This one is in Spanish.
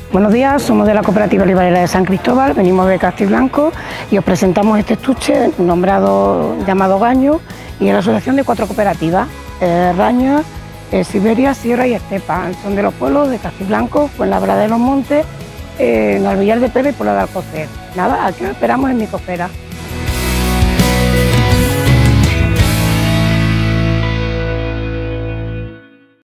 Buenos días, somos de la Cooperativa Librera de San Cristóbal, venimos de Castiblanco y os presentamos este estuche llamado Gaño, y es la asociación de 4 cooperativas, Raña, Siberia, Sierra y Estepa. Son de los pueblos de Castiblanco, Fuenlabrada de los Montes, Alvillar de Pera y Puebla de Alcocer. Nada, aquí os esperamos en mi copera.